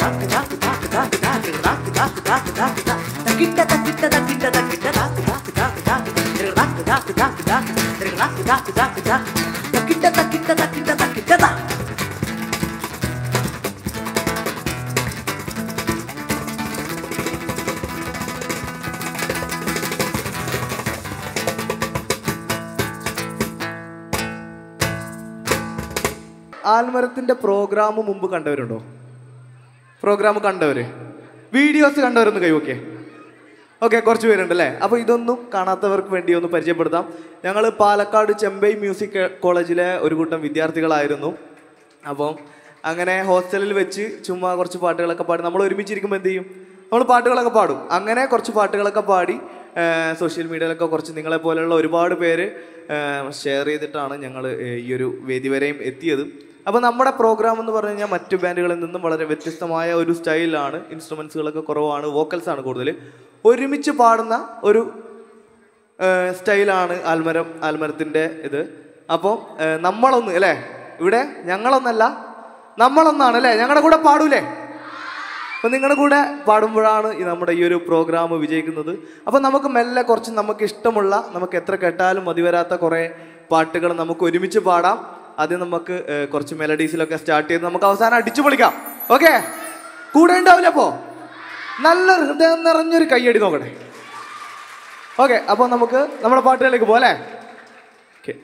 ആൽമരത്തിൻ്റെ program മുമ്പ് കണ്ടവരുണ്ടോ? Program കണ്ടവര്, വീഡിയോസ് കണ്ടവരൊന്ന് കൈവക്കേ. ഓക്കെ, കുറച്ച് പേരുണ്ട് അല്ലേ? അപ്പോൾ ഇതൊന്നും കാണാത്തവർക്ക് വേണ്ടി ഒന്ന് പരിചയപ്പെടുത്താം. ഞങ്ങൾ പാലക്കാട് ചെമ്പൈ മ്യൂസിക് കോളേജിലെ ഒരു കൂട്ടം വിദ്യാർത്ഥികളായിരുന്നു. അപ്പം അങ്ങനെ ഹോസ്റ്റലിൽ വെച്ച് ചുമ്മാ കുറച്ച് പാട്ടുകളൊക്കെ പാടി നമ്മൾ ഒരുമിച്ചിരിക്കുമ്പോൾ എന്ത് ചെയ്യും, നമ്മൾ പാട്ടുകളൊക്കെ പാടും. അങ്ങനെ കുറച്ച് പാട്ടുകളൊക്കെ പാടി സോഷ്യൽ മീഡിയയിലൊക്കെ കുറച്ച് നിങ്ങളെപ്പോലെയുള്ള ഒരുപാട് പേര് ഷെയർ ചെയ്തിട്ടാണ് ഞങ്ങൾ ഈ ഒരു വേദി വരെയും എത്തിയത്. അപ്പോൾ നമ്മുടെ പ്രോഗ്രാം എന്ന് പറഞ്ഞു കഴിഞ്ഞാൽ മറ്റു ബാൻഡുകളിൽ നിന്നും വളരെ വ്യത്യസ്തമായ ഒരു സ്റ്റൈലാണ്. ഇൻസ്ട്രുമെൻസുകളൊക്കെ കുറവാണ്, വോക്കൽസാണ് കൂടുതൽ. ഒരുമിച്ച് പാടുന്ന ഒരു സ്റ്റൈലാണ് ആൽമരത്തിൻ്റെ ഇത്. അപ്പോൾ നമ്മളൊന്ന് അല്ലേ, ഇവിടെ ഞങ്ങളൊന്നല്ല നമ്മളൊന്നാണ് അല്ലേ, ഞങ്ങളുടെ കൂടെ പാടൂലേ? അപ്പോൾ നിങ്ങളുടെ കൂടെ പാടുമ്പോഴാണ് നമ്മുടെ ഈ ഒരു പ്രോഗ്രാം വിജയിക്കുന്നത്. അപ്പോൾ നമുക്ക് മെല്ലെ കുറച്ച് നമുക്ക് ഇഷ്ടമുള്ള, നമുക്ക് എത്ര കേട്ടാലും മതിവരാത്ത കുറേ പാട്ടുകൾ നമുക്ക് ഒരുമിച്ച് പാടാം. ആദ്യം നമുക്ക് കുറച്ച് മെലഡീസിലൊക്കെ സ്റ്റാർട്ട് ചെയ്ത് നമുക്ക് അവസാനം അടിച്ചു പൊളിക്കാം. ഓക്കെ, കൂടെ ഉണ്ടാവില്ല? അപ്പോൾ നല്ല ഹൃദയം നിറഞ്ഞൊരു കയ്യടി നോക്കട്ടെ. ഓക്കെ, അപ്പോൾ നമുക്ക് നമ്മുടെ പാട്ടുകളിലേക്ക് പോലെ. ഓക്കെ,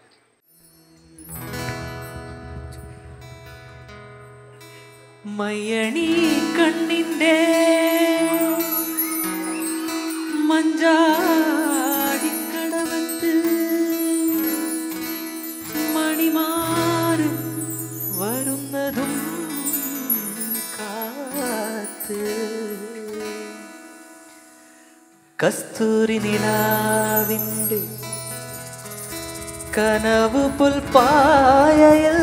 മയ്യണി കണ്ണിൻ്റെ മഞ്ചാടിക്കടവത്ത് മണിമാറ് വരുന്നതും കാത്ത് കസ്തൂരി നിലാവിൻ്റെ കനവ് പുൽപ്പായയിൽ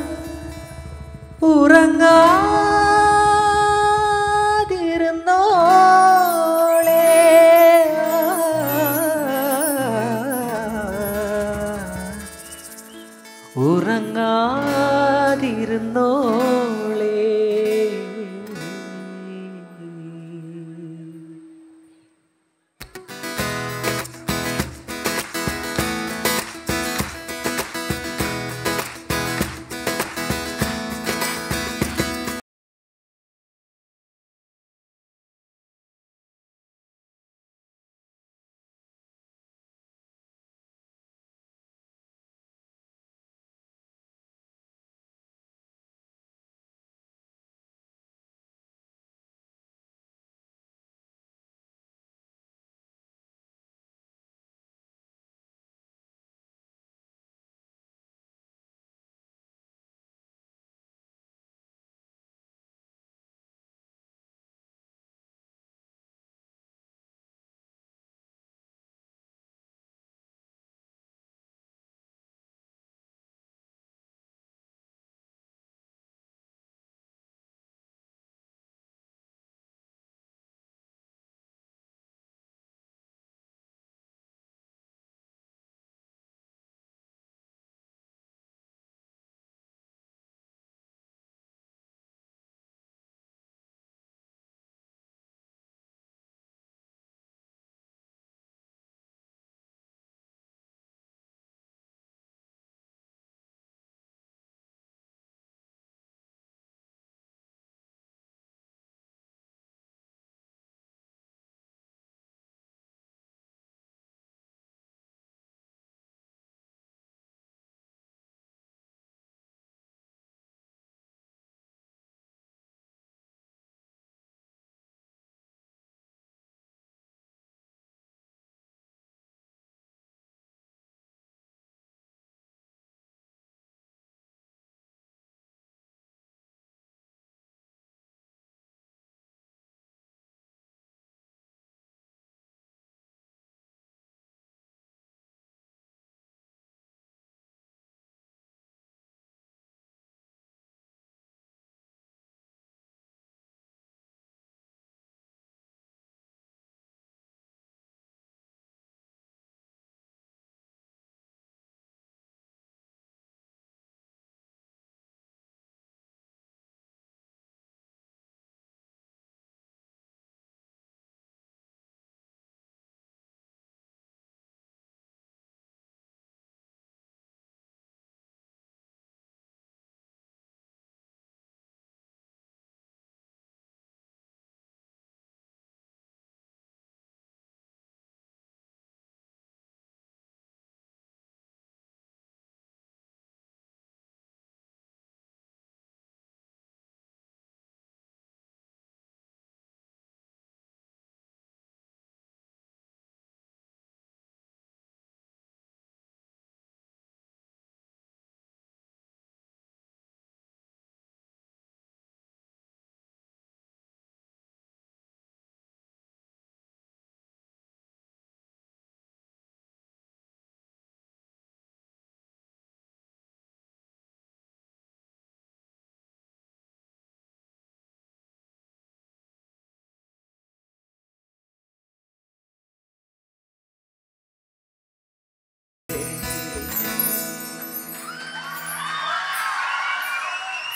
ഉറങ്ങാതിരുന്നോളെ ഉറങ്ങാതിരുന്നോളെ.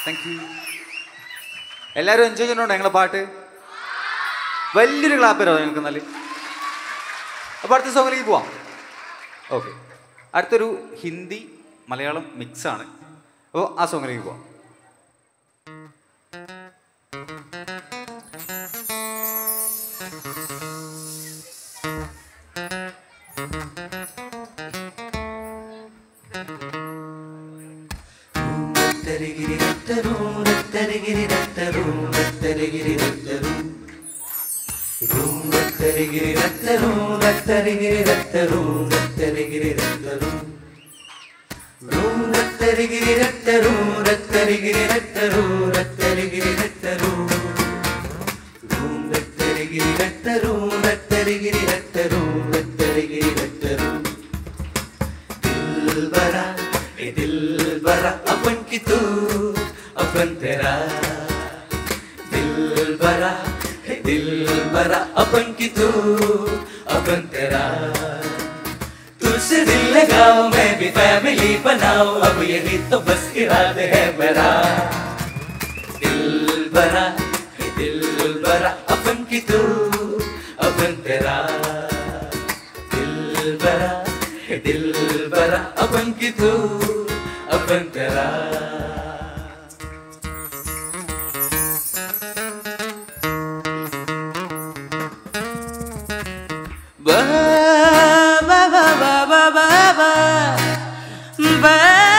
Thank you. എല്ലാവരും എൻജോയ് ചെയ്യുന്നുണ്ടോ ഞങ്ങളെ പാട്ട്? വലിയൊരു ക്ലാപ്പ് തരാമോ ഞങ്ങൾക്ക് നല്ല? അപ്പോൾ അടുത്ത സോങ്ങിലേക്ക് പോവാം. ഓക്കെ, അടുത്തൊരു ഹിന്ദി മലയാളം മിക്സാണ്. അപ്പോൾ ആ സോങ്ങിലേക്ക് പോവാം. अपन की तू अपन तेरा दिल भरा है दिल भरा अपन की तू अपन तेरा तुझसे दिल लगाओ मैं भी फैमिली बनाओ अब यही तो बस इरादे है मेरा दिल भरा है दिल भरा अपन की तू अपन तेरा दिल भरा है दिल भरा अपन की तू अपन तेरा ba ba ba ba ba ba ba ba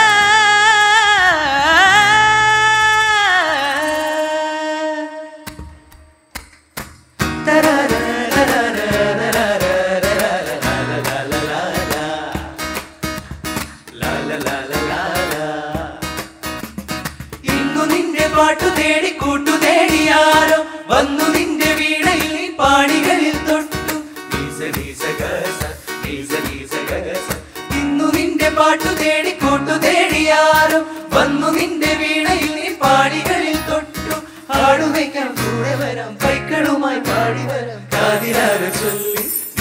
പാട്ടു തേടി കൂട്ടു തേടിയാരോ വന്നു നിന്റെ വീണയിൽ പാണികളിൽ തൊട്ടു ഇന്നു നിന്റെ പാട്ടു തേടി കൂട്ടു തേടിയാരോ വന്നു നിന്റെ വീണയിൽ പാണികളിൽ തൊട്ടു ആടുവയ്ക്കാൻ കൂടെ വരാം കൈകളുമായി പാടി വരാം കാതിരാറ് ചൊല്ലി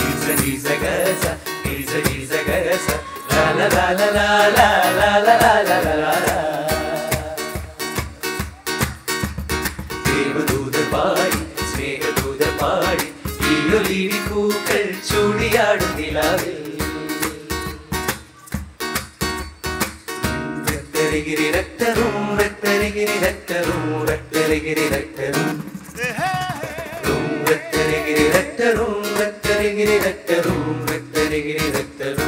ദേവദൂതർ പാടി സ്നേഹദൂതർ പാടി ഈയൊലിവി പൂക്കൾ ചൂടിയാടും നിലാവിൽ രക്തരികിരി രക്തരും രക്തരികിരി രക്തരും രക്തരികിരി രക്തരും രക്തരികിരി രക്തരും രക്തരികിരി രക്തരും രക്തരികിരി രക്തരും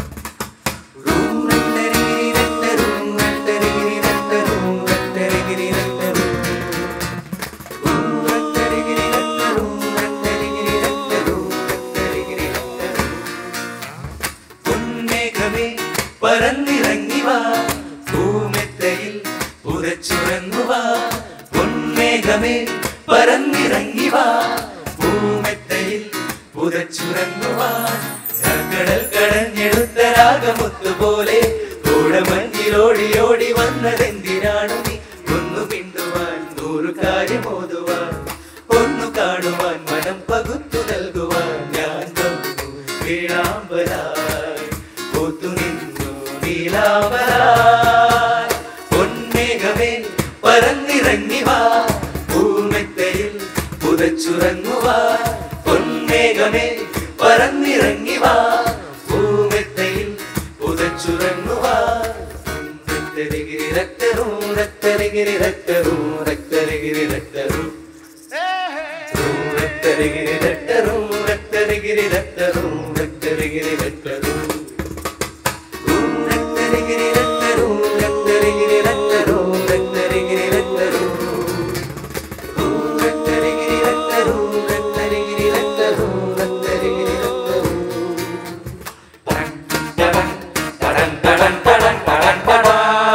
പറന്നിറങ്ങി വാ ഭൂമെത്തയിൽ പുതച്ചുറങ്ങു വാ പൊന്മേഘമേ പറന്നിറങ്ങി വാ ഭൂമെത്തയിൽ പുതച്ചുറങ്ങു വാ കടൽ കടഞ്ഞെടുത്ത രാഗമുത്തുപോലെ കൂടമഞ്ഞിലോടി ഓടി വന്നതെന്തിനാണു നീ ഒന്നു പിണ്ടുവാൻ 100 കാര്യമോതുവാൻ ഒന്നു കാണുവാൻ മനം പകുത്തു നൽകുവാൻ ഞാൻ വന്നു വീണാമ്പലായി പൂത്തു നിന്നു നീലാമ്പലായി പൊന്മേഘമേ പറന്നിറങ്ങി വാ ഭൂമെത്തയിൽ പുതച്ചുറങ്ങു വാ പൊന്മേഘമേ പറന്നിറങ്ങി വാ ഭൂമെത്തയിൽ പുതച്ചുറങ്ങു വാ രക്തരികിരി രക്തരും രക്തരികിരി രക്തരും രക്തരികിരി രക്തരും രക്തരികിരി രക്തരും രക്തരികിരി രക്തരും രക്തരികിരി രക്തരും രക്തരികിരി രക്തരും രക്തരികിരി രക്തരും രക്തരികിരി രക്തരും രക്തരികിരി രക്തരും രക്തരികിരി രക്തരും രക്തരികിരി രക്തരും തടൻ തടൻ തടൻ തടൻ തടൻ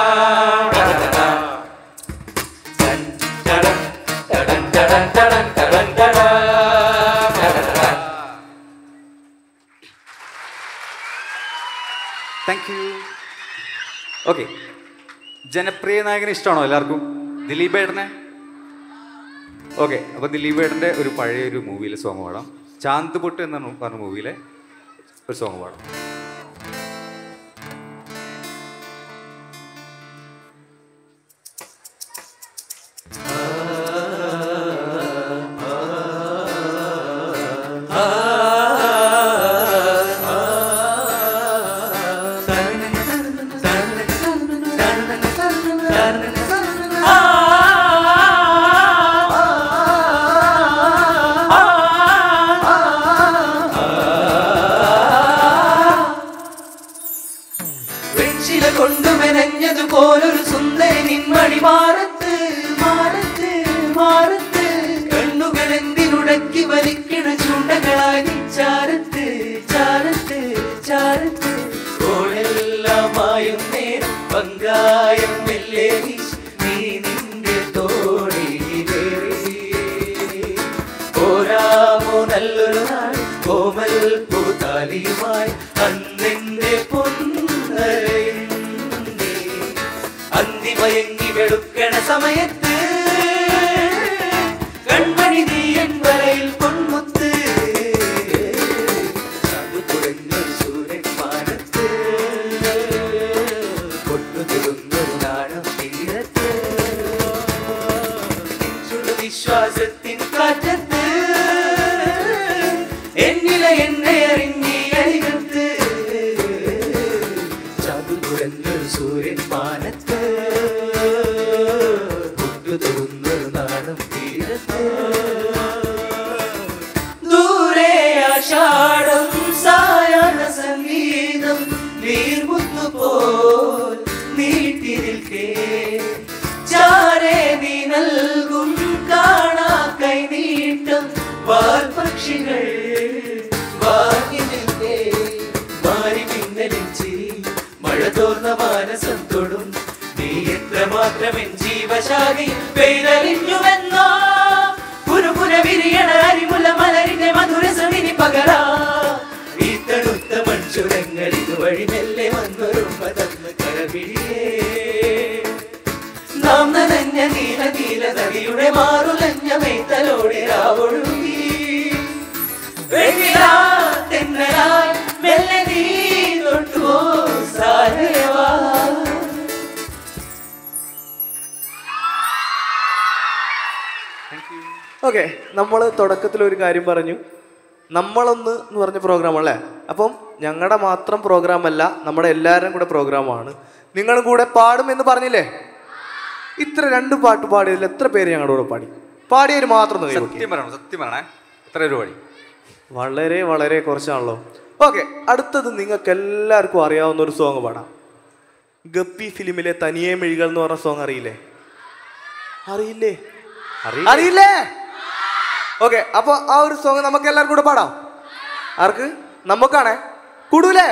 താങ്ക് യു. ഓക്കെ, ജനപ്രിയ നായകനെ ഇഷ്ടമാണോ എല്ലാവർക്കും? ദിലീപ് ഏട്ടനെ. ഓക്കെ, അപ്പോൾ ദിലീപ് ഏട്ടൻ്റെ ഒരു പഴയൊരു മൂവിയിലെ സോങ് പാടാം. ചാന്ത് പൊട്ട് എന്ന പറഞ്ഞ മൂവിയിലെ ഒരു സോങ് പാടാം. ശില കൊണ്ടു മെനഞ്ഞതുപോലൊരു സുന്ദരി നിന്മണി മാറത്ത് മാറത്ത് മാറത്ത് കണ്ണുകൾ എന്തിനുടക്കി വലിക്കണ ചൂണ്ടകളായി ചാരത്ത് ചാരത്ത് ചാരത്ത് ഓളെല്ലാമായും നേരം പങ്കായം മെല്ലെ നീ നിന്റെ തോടിയിലേറി പോരാമോ നല്ലൊരു നാൾ കോമൽ പൂതാലിയുമായി അന്നെന്റെ പൊന്നരയുന്നേ അന്തിമയങ്ങി വെളുക്കണ സമയത്ത് കൺമണി നീയൻ വരയിൽ പൊന്മുത്ത് അത് കുടഞ്ഞൊരു സൂര്യൻ മാനത്ത് പൊട്ടുതുടുന്നൊരു നാണം തീരത്ത് വിശ്വാസത്തിൻ കാറ്റത്ത് എന്നില എന്നെ അറിഞ്ഞി അരികത്ത് ചതുകുടഞ്ഞൊരു സൂര്യൻ മാനത്ത് പൊട്ടുതുടുന്നൊരു നാണം തീരത്ത് ദൂരെ ആഷാഢം സായാഹ്ന സംഗീതം നീർമുത്തു പോൽ നീട്ടി നിൽക്കേ ചാരേ നീ നൽകും കാണാ കൈനീട്ടം വാൽപക്ഷികൾ വാങ്ങി നിന്നേ മാറി മിന്നലിഞ്ചി മഴ തോർന്ന മാനസം തൊടും നീ എത്രമാത്രം എൻ ജീവശാഖയിൽ പെയ്തറിഞ്ഞുവെന്നോ പുരുപുര വിരിയണ അരിമുല മലരിന്റെ മധുരസമിനി പകരാ ഈ തണുത്ത മൺചുരങ്ങൾ ഇതുവഴി മെല്ലെ വന്നൊരു പതന്ന് കരപിടിയേ നാം നനഞ്ഞ നീല നീല നദിയുടെ മാറുലഞ്ഞ മെയ്തലോടെ രാവൊഴുകി തെന്നലായി മെല്ലെ നീ തൊട്ടുവോ സാരവാ. ഓക്കെ, നമ്മൾ തുടക്കത്തിൽ ഒരു കാര്യം പറഞ്ഞു, നമ്മളൊന്ന് എന്ന് പറഞ്ഞ പ്രോഗ്രാം അല്ലേ. അപ്പം ഞങ്ങളുടെ മാത്രം പ്രോഗ്രാം അല്ല, നമ്മുടെ എല്ലാവരും കൂടെ പ്രോഗ്രാമാണ്. നിങ്ങളും കൂടെ പാടും എന്ന് പറഞ്ഞില്ലേ? ഇത്ര 2 പാട്ട് പാടിയതിൽ എത്ര പേര് ഞങ്ങളുടെ കൂടെ പാടി? പാടിയവർ മാത്രം സത്യം പറയണേ, എത്ര രൂപ പാടി? വളരെ വളരെ കുറച്ചാണല്ലോ. ഓക്കെ, അടുത്തത് നിങ്ങൾക്ക് എല്ലാവർക്കും അറിയാവുന്ന ഒരു സോങ് പാടാം. ഗപ്പി ഫിലിമിലെ തനിയെ മിഴികൾ എന്ന് പറഞ്ഞ സോങ് അറിയില്ലേ? അറിയില്ലേ? ഓക്കെ, അപ്പൊ ആ ഒരു സോങ് നമുക്ക് എല്ലാവർക്കും കൂടെ പാടാം. ആർക്ക്? നമുക്കാണേ. കൂടൂലേ?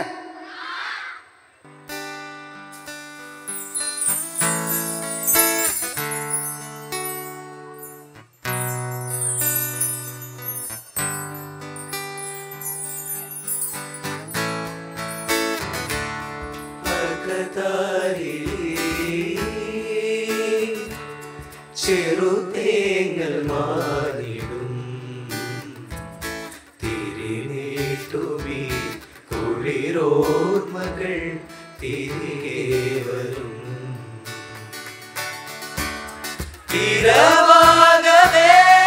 ചെറുതേങ്ങൽ മാറിടും തിരിനീട്ടുമീ കുളിരോർമകൾ തിരികെ വരും തിരവാകവേ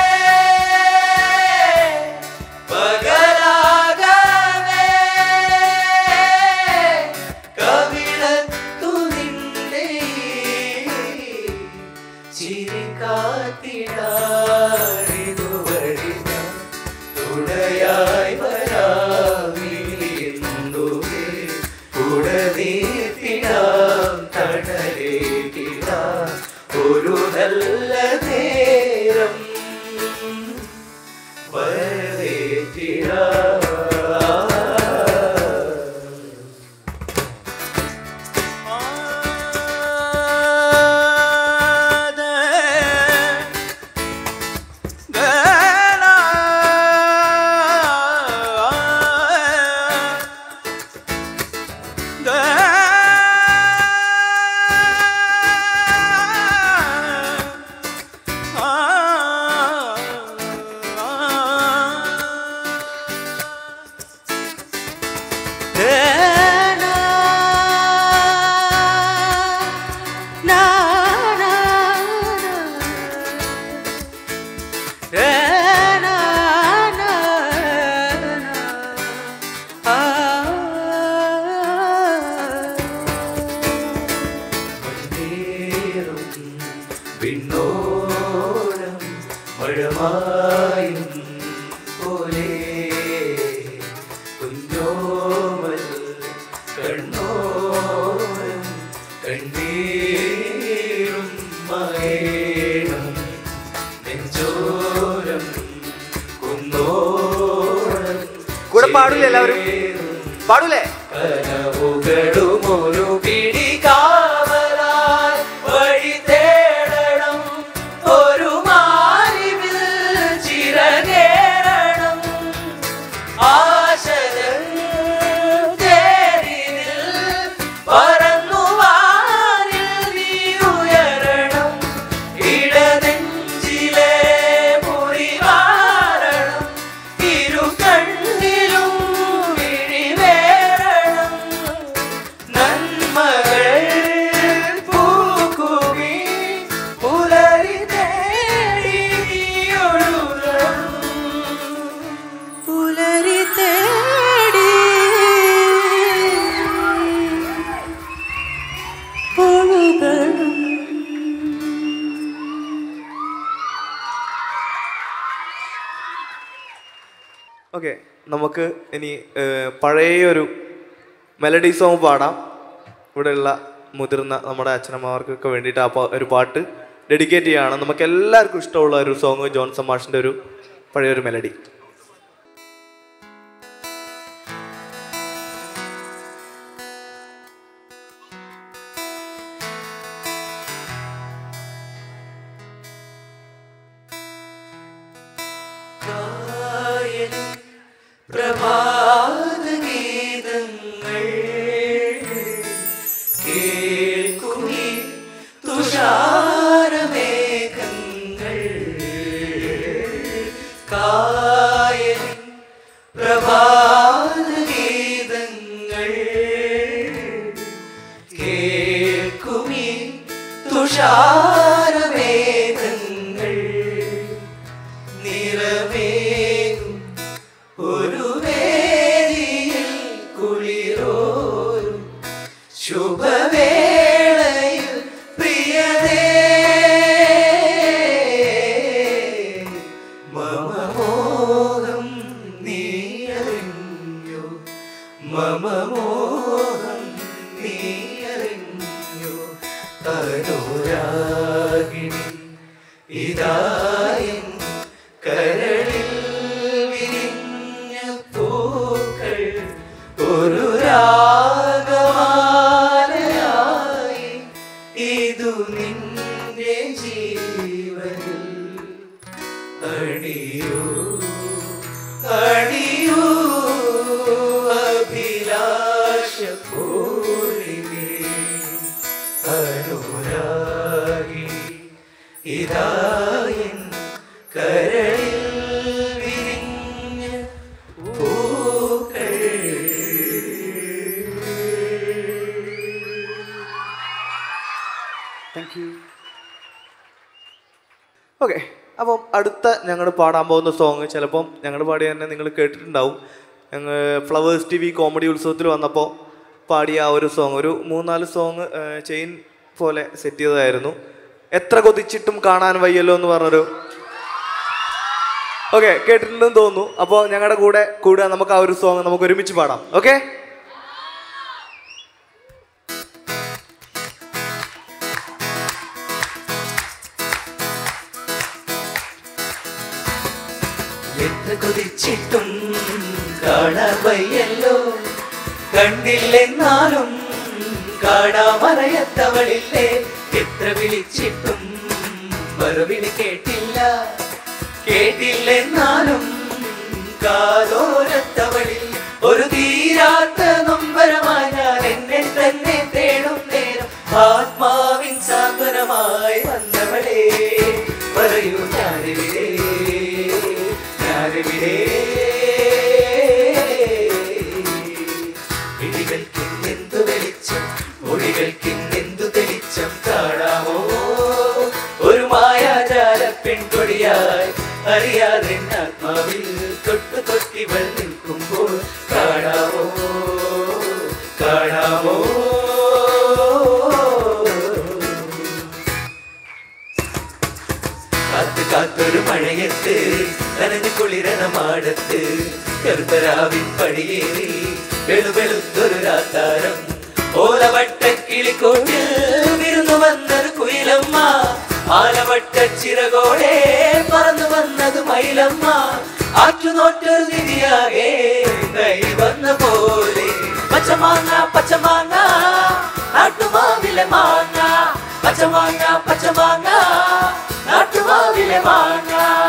പകലാകവേ കവിളത്തു നിന്നെ ചിരിക്കാത്തിടാറിതുവഴി തുടയായി വരാവിളിന്നുവേ ഉടനീട്ടിടാം തണലേറ്റിടാം ഒരു നല്ല നേരം വരവേറ്റിടാം. പിന്നോരം മഴമായും പോലെ കുഞ്ഞോമൽ കണ്ണോരം പാടൂലേ എല്ലാവരും? പാടൂലേ? കനവുകളുമൊരു പിടി കാവലായി വഴി തേടണം, ഒരു മാറിവിൽ ചിറകേറണം, ആശകൾ തേരിനിൽ പറന്നു വാനിൽ നീ ഉയരണം, ഇടനെഞ്ചിലെ മുറിവാരണം, ഇരു കണ്ണിലും വിഴിവേറണം, നന്മകൾ പൂക്കുമി പുലരി തേടി ഒഴുകണം, പുലരി തേടി ഒഴുകണം. ഓക്കെ, നമുക്ക് ഇനി പഴയൊരു മെലഡി സോങ് പാടാം. ഇവിടെയുള്ള മുതിർന്ന നമ്മുടെ അച്ഛനമ്മമാർക്കൊക്കെ വേണ്ടിയിട്ട് ഒരു പാട്ട് ഡെഡിക്കേറ്റ് ചെയ്യുകയാണ്. നമുക്ക് എല്ലാവർക്കും ഇഷ്ടമുള്ള ഒരു സോങ്, ജോൺസൺ മാഷിൻ്റെ ഒരു പഴയൊരു മെലഡി. പ്രഭാതഗീതങ്ങൾ കേൾക്കുമി തുഷാരമേഘങ്ങൾ, കായലിൻ പ്രഭാതഗീതങ്ങൾ കേൾക്കുമി തുഷാരമേഘങ്ങൾ, നിറമേകും ഒരു വേദിയിൽ കുളിരോരും ശുഭവേളയിൽ പ്രിയതേ, മമ മോഹം നീയറിഞ്ഞു, മമ മോഹം നീയറിഞ്ഞു, അനുരാഗിണി ഇതായൻ കരളിൽ വിരിഞ്ഞ പൂക്കൾ, ഒരു രാഗമാലയായി ഇതു നിന്റെ ജീവനിൽ അണിയൂ അണിയൂ അഭിലാഷ പൂരിമേ, അനുരാഗിണി ഇതായൻ കരളിൽ വിരിഞ്ഞ പൂക്കൾ. Thank you. ഓക്കെ, അപ്പം അടുത്ത ഞങ്ങൾ പാടാൻ പോകുന്ന സോങ് ചിലപ്പം ഞങ്ങൾ പാടിയ തന്നെ നിങ്ങൾ കേട്ടിട്ടുണ്ടാവും. ഞങ്ങൾ ഫ്ലവേഴ്സ് TV കോമഡി ഉത്സവത്തിൽ വന്നപ്പോൾ പാടിയ ആ ഒരു സോങ്, ഒരു 3-4 സോങ് ചെയിൻ പോലെ സെറ്റ് ചെയ്തതായിരുന്നു. എത്ര കൊതിച്ചിട്ടും കാണാൻ വയ്യല്ലോ എന്ന് പറഞ്ഞൊരു. ഓക്കെ, കേട്ടിട്ടുണ്ടെന്ന് തോന്നുന്നു. അപ്പോൾ ഞങ്ങളുടെ കൂടെ നമുക്ക് ആ ഒരു സോങ് നമുക്ക് ഒരുമിച്ച് പാടാം. ഓക്കെ, എത്ര കൊതിച്ചിട്ടും കാണാൻ വയ്യല്ലോ, കണ്ടില്ലെന്നാലും കാണാമറയത്തവളില്ലേ, എത്ര വിളിച്ചിട്ടും മറുവിളി കേട്ടില്ല, കേട്ടില്ലെന്നാലും കാതോരത്തവളിൽ ഒരു തീരാത്ത നൊമ്പരമായി ഞാൻ എന്നെ തന്നെ തേടും നേരം, ആത്മാവിൻ സാന്ത്വനമായി വന്നവളെ പറയൂ ഞാനിവിടെ ഞാനിവിടെ, വിളികൾക്കിന്നെന്തു വെളിച്ചം മൊഴികൾക്കിന്നെന്തു തെളിച്ചം, കാണാമോ ഒരു മായാജാല പെൺകൊടിയായി അറിയാതെ ആത്മാവിൽ തൊട്ടു തൊട്ടിവൾ നിൽക്കുമ്പോൾ, കാണാമോ കാണാമോ കാത്തു കാത്തൊരു മഴയത്ത് നനഞ്ഞു കുളിരണ മാടത്ത്, കറുത്തരാവിൻ പടിയേറി വെളുവെളുത്തൊരു രാത്താരം, ഓലവട്ട കിളിക്കോട്ടിൽ വിരുന്നു വന്നൊരു കുയിലമ്മ, ആലവട്ട ചിറകോടെ പറന്നു വന്നത് മയിലമ്മ, ആറ്റുനോറ്റൊരു നിധിയാകെ കൈ വന്ന പോലെ പച്ചമാങ്ങ പച്ചമാങ്ങ നാട്ടുമാവിലെ മാങ്ങ പച്ചമാങ്ങ പച്ചമാങ്ങ നാട്ടുമാവിലെ മാങ്ങ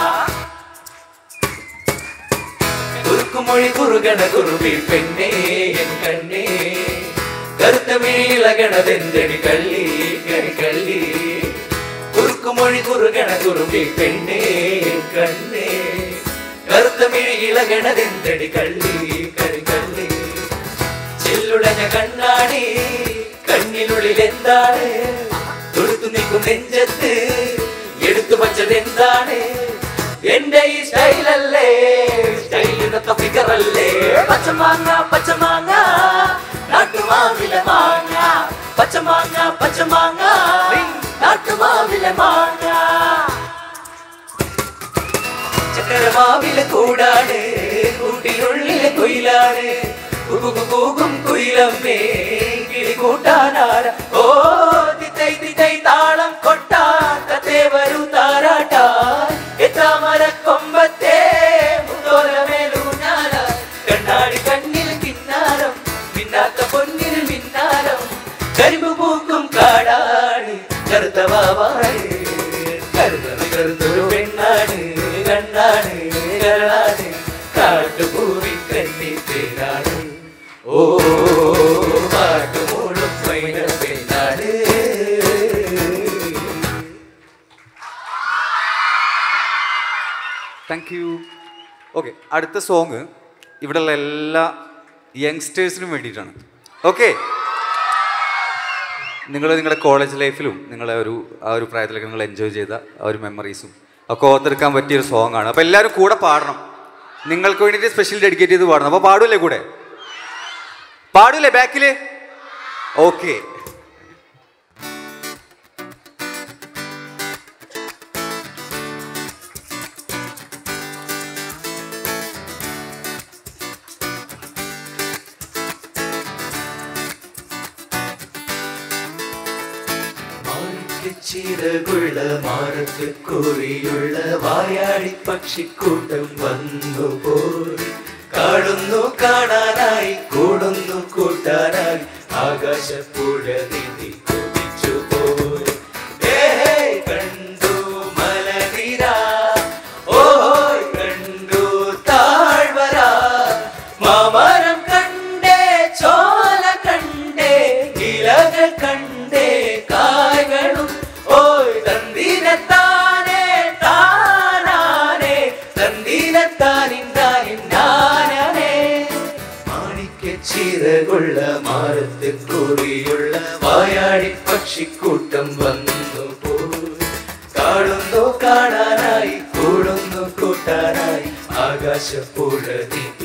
കുറുക്കുമൊഴി കുറുകണ കുറുവി പെണ്ണേ എൻ കണ്ണേ കറുത്ത വീളകണതെന്തടി കള്ളി കള്ളി കുറുക്കുമൊഴി കുറുകണ കുറുവി പെണ്ണേ എൻ കണ്ണേ കറുത്ത വീളകണതെന്തടി കള്ളി കള്ളി ചെല്ലുടഞ്ഞ കണ്ണാടി കണ്ണിനുള്ളിൽ എന്താണ് തൊടുത്തു നിൽക്കും നെഞ്ചത്ത് എടുത്തു വച്ചതെന്താണ് എന്റെ ഈ സ്റ്റൈലല്ലേ സ്റ്റൈലിനൊത്ത ഫിഗറല്ലേ പച്ചമാങ്ങ പച്ചമാങ്ങ നാട്ടുമാവിലെ മാങ്ങ പച്ചമാങ്ങ പച്ചമാങ്ങ നാട്ടുമാവിലെ മാങ്ങ ചക്കരമാവിലെ കൂടാണ് കൂട്ടിനുള്ളിലെ കുയിലാണ് കൂകും കുയിലമ്മേ കിളി കൂട്ടാനാര ഓ തിത്തൈ തിത്തൈ താളം കൊട്ടാത്തേ വരൂ താരാട്ടാൻ എത്താമര കൊമ്പത്തെ മുതോലമേലൂഞ്ഞാല കണ്ണാടി കണ്ണിൽ കിന്നാരം മിന്നാത്ത പൊന്നിൽ മിന്നാരം കരിമ്പ് പൂക്കും കാടാണ് കറുത്ത വാവാണ് കറുത്തൊരു പെണ്ണാണ് കണ്ണാണ് കരളാണ് കാട്ടുപൂവി കണ്ണി പേരാണ് ഓ പാട്ടുമൂളും പൈന പെണ്ണാണ് താങ്ക് യു. ഓക്കെ, അടുത്ത സോങ് ഇവിടെയുള്ള എല്ലാ യങ്സ്റ്റേഴ്സിനും വേണ്ടിയിട്ടാണ്. ഓക്കെ, നിങ്ങൾ നിങ്ങളുടെ കോളേജ് ലൈഫിലും നിങ്ങളെ ആ ഒരു പ്രായത്തിലൊക്കെ നിങ്ങൾ എൻജോയ് ചെയ്ത ആ ഒരു മെമ്മറീസും ഒക്കെ ഓർത്തെടുക്കാൻ പറ്റിയൊരു സോങ് ആണ്. അപ്പോൾ എല്ലാവരും കൂടെ പാടണം. നിങ്ങൾക്ക് വേണ്ടിയിട്ട് സ്പെഷ്യൽ ഡെഡിക്കേറ്റ് ചെയ്ത് പാടണം. അപ്പോൾ പാടൂലേ? കൂടെ പാടൂലേ? ബാക്കിൽ? ഓക്കെ. ചിറകുള്ള മാറത്ത് കോഴിയുള്ള വായാടി പക്ഷിക്കൂട്ടം വന്നു പോയി കാണുന്നു കാണാനായി കൂടുന്നു കൂട്ടാനായി ആകാശപ്പുഴ നീന്തി കുതിച്ചു പോയി കണ്ടു മലനിര ഓഹോ കണ്ടു താഴ്വര മാമരം കണ്ടേ ചോല കണ്ടേ ഇലകൾ കണ്ടേ കായ്കളും ഓയ് തന്തിരത്താനേ താനാനേ തന്തിരത്താനിന്നാനേ മാണിക്ക ചിറകുള്ള മാറത്ത് കൂടിയുള്ള വായാടി പക്ഷിക്കൂട്ടം വന്നു പോയി കാണുന്നു കാണാനായി കൂടുന്നു കൂട്ടാനായി ആകാശപ്പുഴ